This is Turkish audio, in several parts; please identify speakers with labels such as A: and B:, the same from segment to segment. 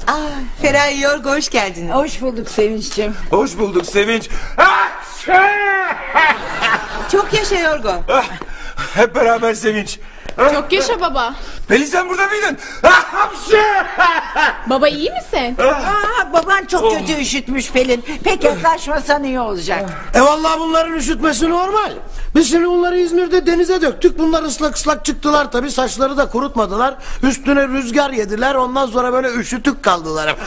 A: Feraye Yorgo, hoş geldiniz.
B: Hoş bulduk Sevinç'ciğim.
C: Hoş bulduk Sevinç.
A: Çok yaşa Yorgo.
C: Hep beraber Sevinç.
D: Çok yaşa baba.
C: Pelin sen burada mıydın?
D: Baba iyi misin?
B: Baban çok kötü üşütmüş Pelin. Pek yaklaşmasan iyi olacak.
E: Vallahi bunların üşütmesi normal. Biz şimdi bunları İzmir'de denize döktük. Bunlar ıslak ıslak çıktılar tabii. Saçları da kurutmadılar. Üstüne rüzgar yediler. Ondan sonra böyle üşütük kaldılar.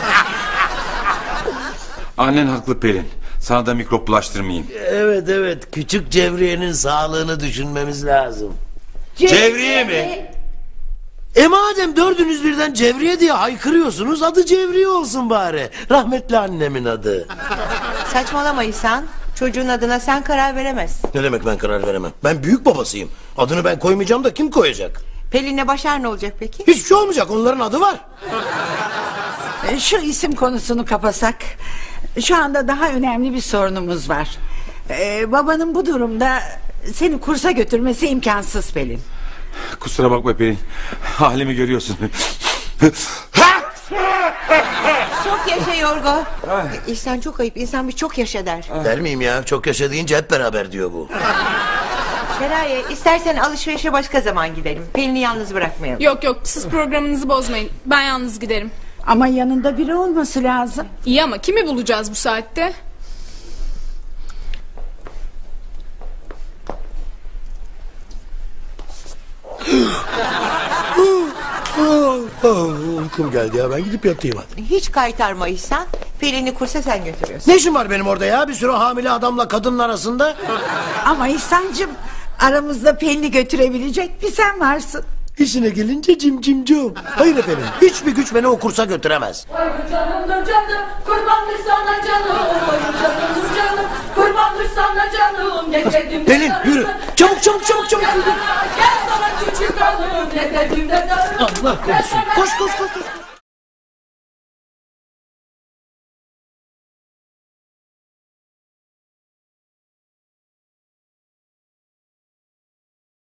C: Annen haklı Pelin. Sana da mikrop bulaştırmayayım.
E: Evet. Küçük Cevriye'nin sağlığını düşünmemiz lazım.
C: Cevriye mi?
E: Madem dördünüz birden Cevriye diye haykırıyorsunuz, adı Cevriye olsun bari. Rahmetli annemin adı.
A: Saçmalama İhsan. Çocuğun adına sen karar veremezsin.
E: Ne demek ben karar veremem? Ben büyük babasıyım. Adını ben koymayacağım da kim koyacak?
A: Pelin'le Başar ne olacak peki?
E: Hiçbir şey olmayacak, onların adı var.
B: Şu isim konusunu kapasak. Şu anda daha önemli bir sorunumuz var. Babanın bu durumda seni kursa götürmesi imkansız Pelin.
C: Kusura bakma Pelin. Halimi görüyorsun.
A: Çok yaşa Yorgo. İhsan çok ayıp. İnsan bir çok yaşa der.
E: Der miyim ya? Çok yaşa deyince hep beraber diyor bu.
A: Feraye, istersen alışverişe başka zaman gidelim. Pelin'i yalnız bırakmayalım.
D: Yok siz programınızı bozmayın. Ben yalnız giderim.
B: Ama yanında biri olması lazım.
D: İyi ama kimi bulacağız bu saatte?
E: Uykum geldi ya, ben gidip yatayım hadi.
A: Hiç kaytarma İhsan. Pelin'i kursa sen götürüyorsun.
E: Ne işim var benim orada ya? Bir sürü hamile adamla kadının arasında.
B: Ama İhsan'cığım, aramızda Pelin'i götürebilecek bir sen varsın.
E: İşine gelince cimcimcum. Hayır efendim, hiçbir güç beni o kursa götüremez.
F: Oy canımdır canım, kurbandır sana canım. Oy canımdır canım, kurbandır sana canım. Ne dedim
E: Pelin yürü, çabuk.
F: Gel sana küçük hanım, ne dedim de darım.
E: Allah korusun. Koş.